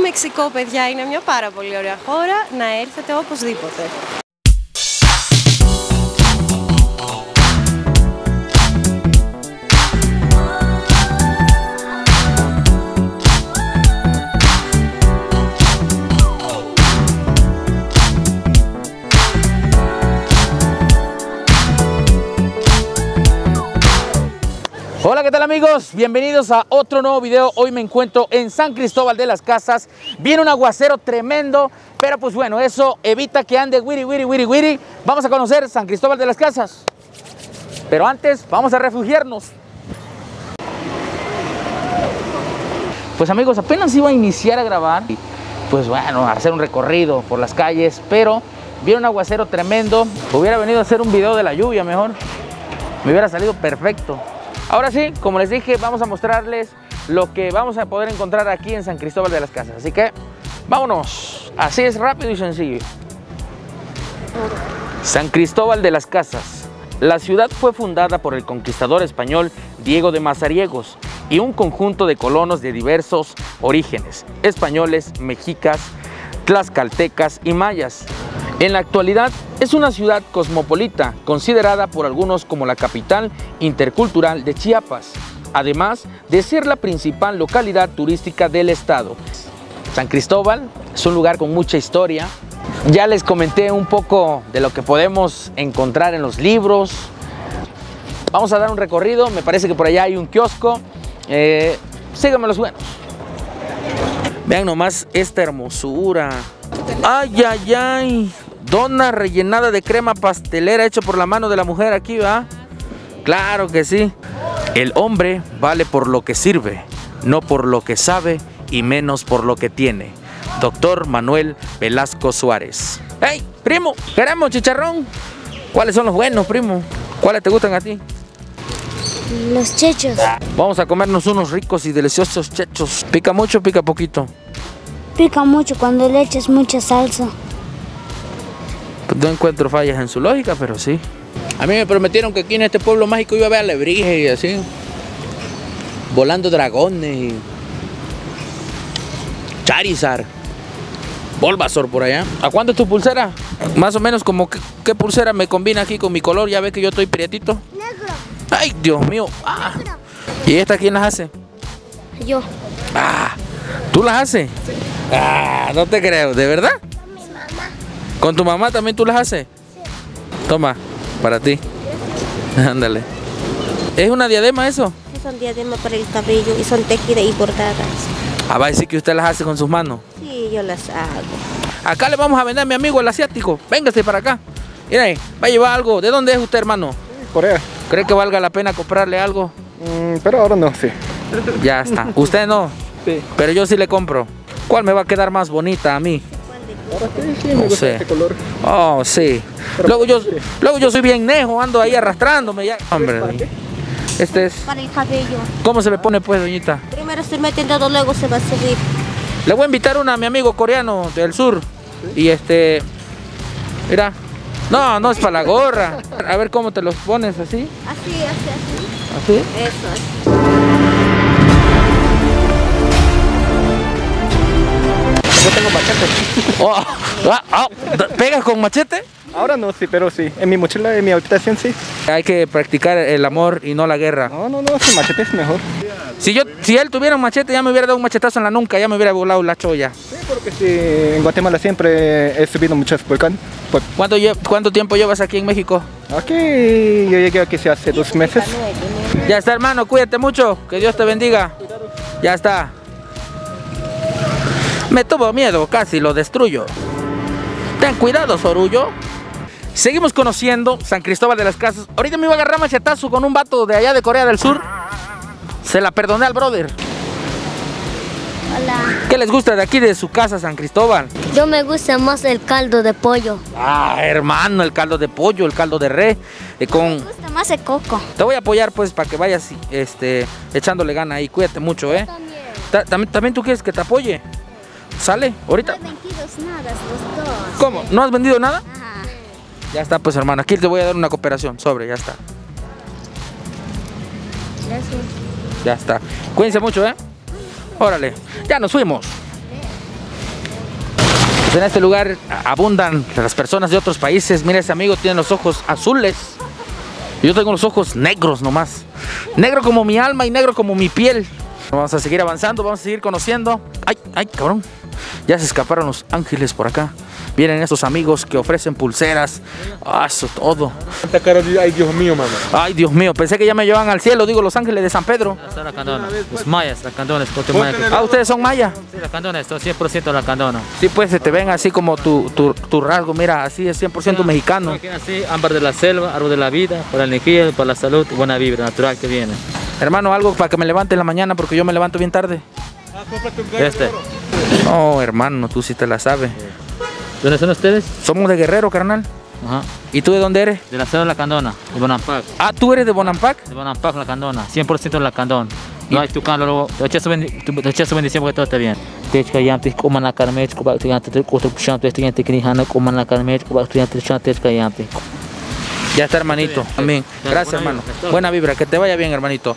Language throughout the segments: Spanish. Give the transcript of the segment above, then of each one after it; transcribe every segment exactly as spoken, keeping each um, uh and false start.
Μεξικό, παιδιά, είναι μια πάρα πολύ ωραία χώρα, να έρθετε οπωσδήποτε. Hola, ¿qué tal amigos? Bienvenidos a otro nuevo video. Hoy me encuentro en San Cristóbal de las Casas. Viene un aguacero tremendo, pero pues bueno, eso evita que ande wiri, wiri, wiri, wiri. Vamos a conocer San Cristóbal de las Casas. Pero antes, vamos a refugiarnos. Pues amigos, apenas iba a iniciar a grabar. Pues bueno, a hacer un recorrido por las calles, pero viene un aguacero tremendo. Hubiera venido a hacer un video de la lluvia mejor. Me hubiera salido perfecto. Ahora sí, como les dije, vamos a mostrarles lo que vamos a poder encontrar aquí en San Cristóbal de las Casas. Así que, vámonos. Así es, rápido y sencillo. San Cristóbal de las Casas. La ciudad fue fundada por el conquistador español Diego de Mazariegos y un conjunto de colonos de diversos orígenes, españoles, mexicas, tlaxcaltecas y mayas. En la actualidad es una ciudad cosmopolita, considerada por algunos como la capital intercultural de Chiapas, además de ser la principal localidad turística del estado. San Cristóbal es un lugar con mucha historia. Ya les comenté un poco de lo que podemos encontrar en los libros. Vamos a dar un recorrido, me parece que por allá hay un kiosco. Eh, síganme los buenos. Vean nomás esta hermosura. Ay, ay, ay. Dona rellenada de crema pastelera hecha por la mano de la mujer aquí, ¿va? Claro que sí. El hombre vale por lo que sirve, no por lo que sabe y menos por lo que tiene. Doctor Manuel Velasco Suárez. ¡Hey, primo! ¿Queremos chicharrón? ¿Cuáles son los buenos, primo? ¿Cuáles te gustan a ti? Los chechos. Vamos a comernos unos ricos y deliciosos chechos. ¿Pica mucho o pica poquito? Pica mucho cuando le echas mucha salsa. Pues no encuentro fallas en su lógica, pero sí. A mí me prometieron que aquí en este pueblo mágico iba a ver alebrijes y así. Volando dragones y... Charizard. Bulbasaur por allá. ¿A cuánto es tu pulsera? Más o menos como que, qué pulsera me combina aquí con mi color. Ya ves que yo estoy prietito. Negro. Ay, Dios mío. Ah. ¿Y esta quién las hace? Yo. Ah, ¿tú las haces? Sí. Ah, no te creo, ¿de verdad? Con mi mamá. ¿Con tu mamá también tú las haces? Sí. Toma, para ti. Ándale. ¿Es una diadema eso? Sí, son diademas para el cabello y son tejidas y bordadas. Ah, va a decir que usted las hace con sus manos. Sí, yo las hago. Acá le vamos a vender a mi amigo el asiático. Véngase para acá. Mira, va a llevar algo. ¿De dónde es usted, hermano? Corea. ¿Cree que valga la pena comprarle algo? Mm, pero ahora no, sí. Ya está. ¿Usted no? Sí. Pero yo sí le compro. ¿Cuál me va a quedar más bonita a mí? Ahora sí, sí, me No gusta sé. este color. Oh, sí. Pero Luego yo, sí. luego yo soy bien nejo, ando ahí arrastrándome ya. Hombre, ¿Para qué? este es... Para el cabello. ¿Cómo se le pone pues, doñita? Primero se mete el dedo, luego se va a subir. Le voy a invitar una a mi amigo coreano del sur. ¿Sí? Y este... Mira. No, no es para la gorra. A ver cómo te los pones así. Así, así, así. ¿Así? Eso, así. Yo tengo machete. Oh, ah, ah, ¿pegas con machete? Ahora no, sí, pero sí. En mi mochila, en mi habitación, sí. Hay que practicar el amor y no la guerra. No, no, no, sin machete es mejor. Si yo, si él tuviera un machete, ya me hubiera dado un machetazo en la nuca, ya me hubiera volado la cholla. Sí, porque sí, en Guatemala siempre he subido muchos volcanes. Pues, ¿Cuánto, lle- ¿Cuánto tiempo llevas aquí en México? aquí yo llegué aquí sí, hace dos meses. Ya está, hermano, cuídate mucho, que Dios te bendiga. Ya está. Me tuvo miedo, casi lo destruyo. Ten cuidado, Sorullo. Seguimos conociendo San Cristóbal de las Casas. Ahorita me iba a agarrar machetazo con un vato de allá de Corea del Sur. Se la perdoné al brother. Hola. ¿Qué les gusta de aquí de su casa, San Cristóbal? Yo me gusta más el caldo de pollo. Ah, hermano, el caldo de pollo, el caldo de res. eh, con... Me gusta más el coco. Te voy a apoyar pues para que vayas este, echándole gana ahí. Cuídate mucho, ¿eh? También. Ta- ¿También, ¿También tú quieres que te apoye? ¿Sale? Ahorita. No he vendido nada los dos. ¿Cómo? ¿No has vendido nada? Ajá. Ya está, pues hermano, aquí te voy a dar una cooperación, sobre, ya está. Gracias. Ya está. Cuídense mucho, ¿eh? Órale, ya nos fuimos. Pues en este lugar abundan las personas de otros países. Mira, ese amigo tiene los ojos azules. Yo tengo los ojos negros nomás. Negro como mi alma y negro como mi piel. Vamos a seguir avanzando, vamos a seguir conociendo. Ay, ay, cabrón. Ya se escaparon los ángeles por acá. Vienen estos amigos que ofrecen pulseras. Ah, eso todo. Ay, Dios mío, mamá. Ay, Dios mío, pensé que ya me llevaban al cielo. Digo, los ángeles de San Pedro. La candona, los mayas, la candona, es maya. Ah, ¿ustedes son mayas? Sí, la candona, esto es cien por ciento la candona. Sí, pues se te ven así como tu, tu, tu rasgo. Mira, así es cien por ciento mexicano. Así, ámbar de la selva, árbol de la vida, para la energía, para la salud, buena vibra natural que viene. Hermano, algo para que me levante en la mañana porque yo me levanto bien tarde. Este. No, hermano, tú sí te la sabes. ¿Dónde son ustedes? Somos de Guerrero, carnal. Ajá. ¿Y tú de dónde eres? De la selva de la candona, de Bonampak. Ah, ¿tú eres de Bonampak? De Bonampak, la candona, cien por ciento la candona. No hay tu cano, luego te echas su bendición porque todo está bien. Te echas ya, te coman la carne, te coman la carne, te coman la carne, te coman la carne, te coman la carne, te coman Ya está, hermanito. Amén. Gracias, hermano. Buena vibra, que te vaya bien, hermanito.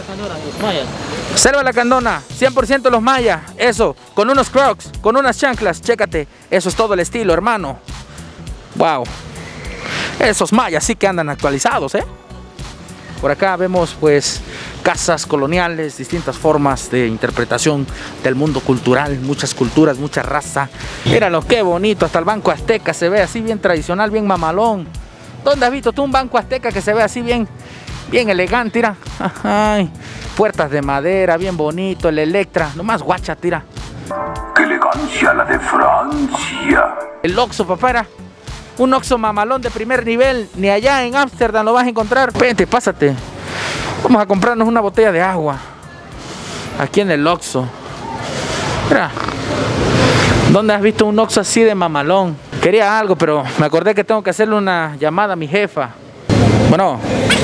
Selva La Candona, cien por ciento los mayas. Eso, con unos crocs, con unas chanclas, chécate. Eso es todo el estilo, hermano. Wow. Esos mayas sí que andan actualizados, ¿eh? Por acá vemos, pues, casas coloniales, distintas formas de interpretación del mundo cultural, muchas culturas, mucha raza. Míralo, qué bonito. Hasta el Banco Azteca se ve así bien tradicional, bien mamalón. ¿Dónde has visto tú un Banco Azteca que se ve así bien, bien elegante? Tira. Ay, puertas de madera, bien bonito, el Electra, nomás guacha, tira. ¡Qué elegancia la de Francia! El Oxxo, papá, era un Oxxo mamalón de primer nivel, ni allá en Ámsterdam lo vas a encontrar. Vente, pásate. Vamos a comprarnos una botella de agua. Aquí en el Oxxo. Mira. ¿Dónde has visto un Oxxo así de mamalón? Quería algo, pero me acordé que tengo que hacerle una llamada a mi jefa. Bueno.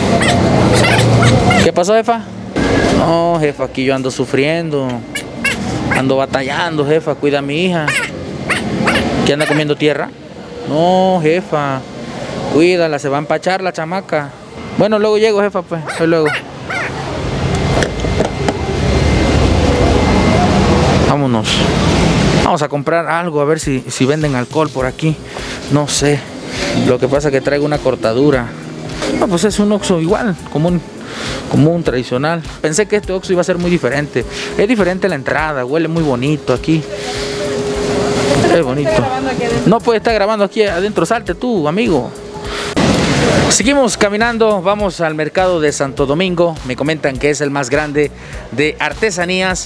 ¿Qué pasó, jefa? No, jefa, aquí yo ando sufriendo. Ando batallando, jefa, cuida a mi hija. ¿Qué anda comiendo tierra? No, jefa, cuídala, se va a empachar la chamaca. Bueno, luego llego, jefa, pues, pues luego. Vámonos. Vamos a comprar algo, a ver si, si venden alcohol por aquí. No sé. Lo que pasa es que traigo una cortadura. No, pues es un Oxxo igual, común, común, tradicional. Pensé que este Oxxo iba a ser muy diferente. Es diferente la entrada, huele muy bonito aquí. Es bonito. No puede estar grabando aquí adentro, salte tú, amigo. Seguimos caminando, vamos al mercado de Santo Domingo. Me comentan que es el más grande de artesanías.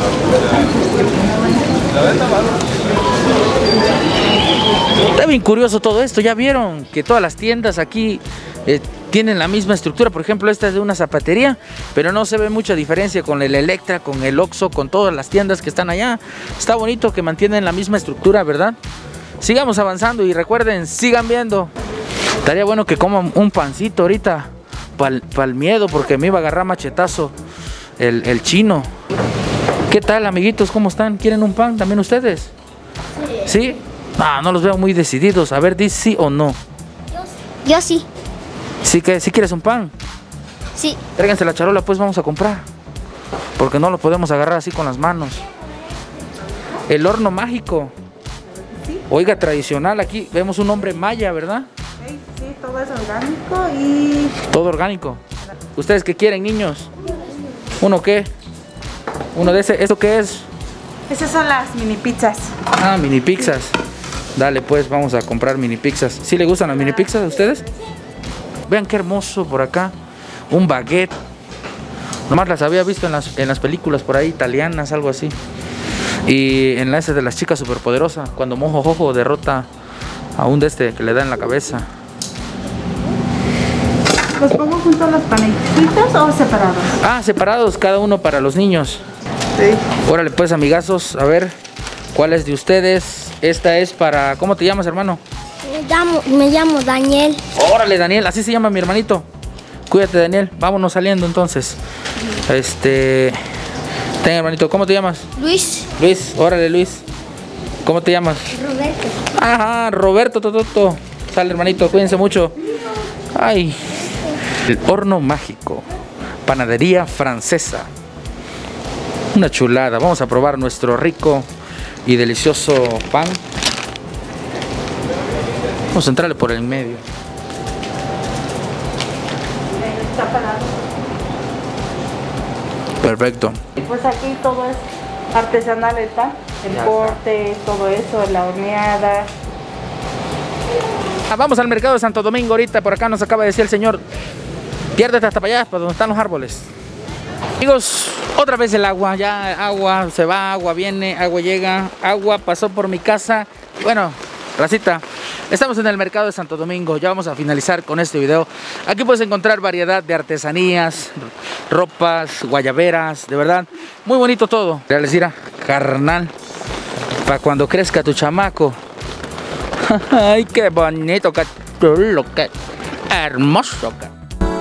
Está bien curioso todo esto. Ya vieron que todas las tiendas aquí eh, tienen la misma estructura. Por ejemplo, esta es de una zapatería, pero no se ve mucha diferencia con el Electra, con el Oxxo, con todas las tiendas que están allá. Está bonito que mantienen la misma estructura, ¿verdad? Sigamos avanzando y recuerden, sigan viendo. Estaría bueno que coman un pancito ahorita para pa el miedo, porque me iba a agarrar machetazo el, el chino. ¿Qué tal, amiguitos? ¿Cómo están? ¿Quieren un pan también ustedes? ¿Sí? ¿Sí? Ah, no los veo muy decididos. A ver, dice sí o no. Yo sí. ¿Sí, que, ¿sí quieres un pan? Sí. Tráiganse la charola, pues vamos a comprar. Porque no lo podemos agarrar así con las manos. El horno mágico. ¿Sí? Oiga, tradicional. Aquí vemos un hombre maya, ¿verdad? Sí, sí, todo es orgánico y... Todo orgánico. ¿Ustedes qué quieren, niños? ¿Uno qué? ¿Uno de ese? ¿Esto qué es? Esas son las mini pizzas. Ah, mini pizzas. Dale, pues vamos a comprar mini pizzas. ¿Sí le gustan las mini pizzas a ustedes? Vean qué hermoso por acá. Un baguette. Nomás las había visto en las, en las películas por ahí, italianas, algo así. Y en la esa de las chicas superpoderosas, cuando Mojo Jojo derrota a un de este que le da en la cabeza. ¿Los pongo juntos a los panecitos o separados? Ah, separados, cada uno para los niños. Sí. Órale pues, amigazos, a ver, ¿cuál es de ustedes? Esta es para... ¿Cómo te llamas, hermano? Me llamo, me llamo Daniel. Órale, Daniel, así se llama mi hermanito. Cuídate, Daniel, vámonos saliendo entonces. Este... Ten, hermanito, ¿cómo te llamas? Luis. Luis, órale, Luis. ¿Cómo te llamas? Roberto. Ajá, Roberto, Tototo. Sale, hermanito, cuídense mucho. Ay. El horno mágico. Panadería francesa. Una chulada. Vamos a probar nuestro rico y delicioso pan. Vamos a entrarle por el medio. Está parado. Perfecto. Pues aquí todo es artesanal, ¿está? El corte, todo eso, la horneada. Ah, vamos al mercado de Santo Domingo ahorita. Por acá nos acaba de decir el señor, piérdete hasta para allá, para donde están los árboles. Amigos, otra vez el agua. Ya agua se va, agua viene, agua llega. Agua pasó por mi casa. Bueno, racita, estamos en el mercado de Santo Domingo. Ya vamos a finalizar con este video. Aquí puedes encontrar variedad de artesanías, ropas, guayaberas. De verdad, muy bonito todo. Ya les dirá, carnal, para cuando crezca tu chamaco. Ay, qué bonito, qué chulo, qué hermoso. Qué...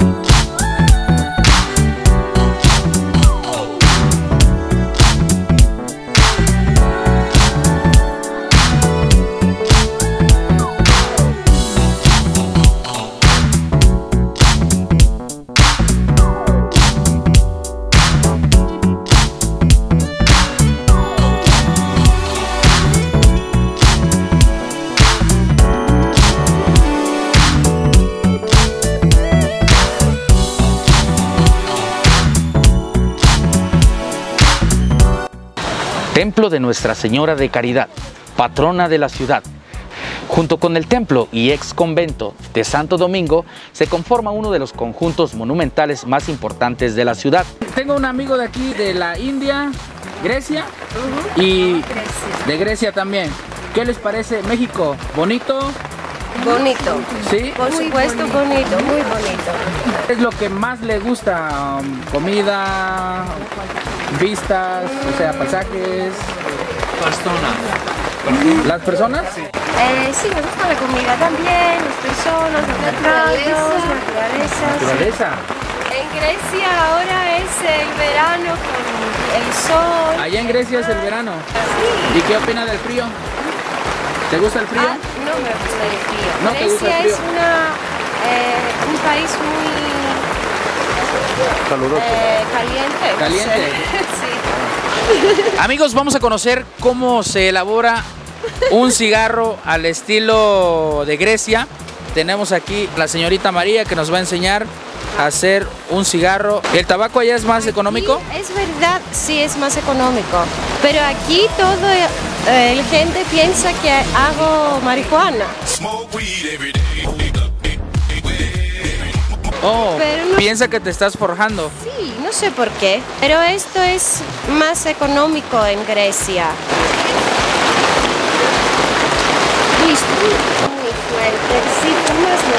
Templo de Nuestra Señora de Caridad, patrona de la ciudad. Junto con el templo y ex convento de Santo Domingo, se conforma uno de los conjuntos monumentales más importantes de la ciudad. Tengo un amigo de aquí, de la India, Grecia, uh-huh. y Grecia. de Grecia también. ¿Qué les parece México? ¿Bonito? Bonito. ¿Sí? Por supuesto, bonito, muy bonito. ¿Es lo que más le gusta? Um, comida, vistas, o sea, paisajes. Personas. ¿Las personas? Eh, sí, me gusta la comida también, las personas, los naturaleza. naturaleza. Naturaleza. Sí. En Grecia ahora es el verano con el sol. Allá en Grecia es el verano. Sí. ¿Y qué opina del frío? ¿Te gusta el frío? Ah, no me gusta el frío. ¿No Grecia te gusta el frío? es una, eh, un país muy caluroso. Eh, caliente. Caliente. Sí. Amigos, vamos a conocer cómo se elabora un cigarro al estilo de Grecia. Tenemos aquí a la señorita María que nos va a enseñar a hacer un cigarro. ¿El tabaco allá es más económico? Aquí, es verdad, sí es más económico. Pero aquí todo eh, la gente piensa que hago marihuana. Oh, pero no, piensa que te estás forjando. Sí, no sé por qué. Pero esto es más económico en Grecia. Listo. Muy fuerte. Sí, más no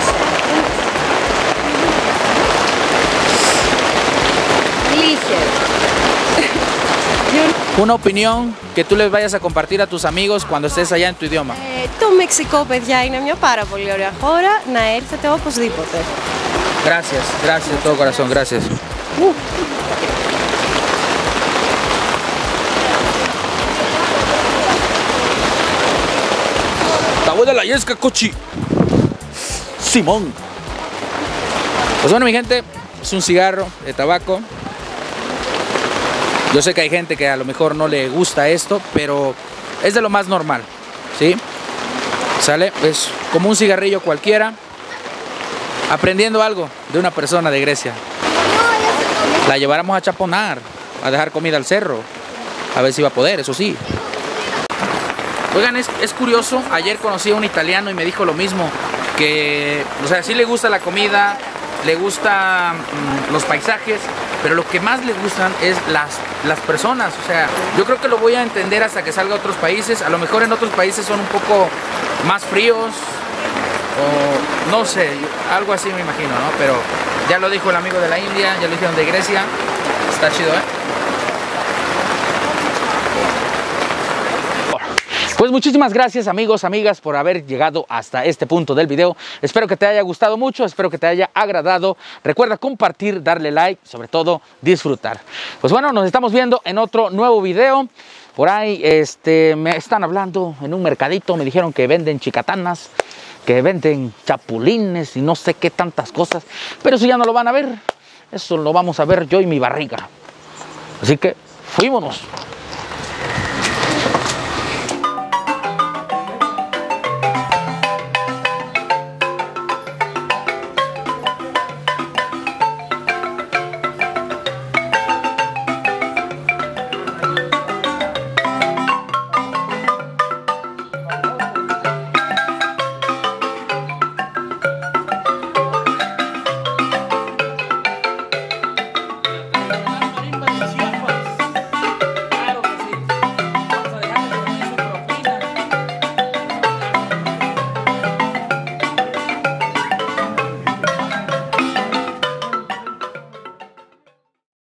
sé. Ligero. Una opinión que tú les vayas a compartir a tus amigos cuando estés allá en tu idioma. Ε, το Μεξικό, παιδιά, είναι μια πάρα πολύ ωραία χώρα. Να έρθετε οπωσδήποτε. Gracias, gracias de todo corazón, gracias. Uh. Tabú de la yesca, cochi. Simón. Pues bueno, mi gente, es un cigarro de tabaco. Yo sé que hay gente que a lo mejor no le gusta esto, pero es de lo más normal, ¿sí? ¿Sale? Es como un cigarrillo cualquiera, aprendiendo algo de una persona de Grecia. La lleváramos a chaponar, a dejar comida al cerro, a ver si va a poder, eso sí. Oigan, es, es curioso, ayer conocí a un italiano y me dijo lo mismo, que, o sea, sí le gusta la comida, le gustan mmm, los paisajes, pero lo que más le gustan es las, las personas. O sea, yo creo que lo voy a entender hasta que salga a otros países. A lo mejor en otros países son un poco más fríos, o no sé, algo así me imagino, ¿no? Pero ya lo dijo el amigo de la India, ya lo dijeron de Grecia. Está chido, ¿eh? Pues muchísimas gracias, amigos, amigas, por haber llegado hasta este punto del video. Espero que te haya gustado mucho, espero que te haya agradado. Recuerda compartir, darle like, sobre todo disfrutar. Pues bueno, nos estamos viendo en otro nuevo video. Por ahí este, me están hablando en un mercadito, me dijeron que venden chicatanas, que venden chapulines y no sé qué tantas cosas. Pero eso ya no lo van a ver, eso lo vamos a ver yo y mi barriga. Así que, fuímonos.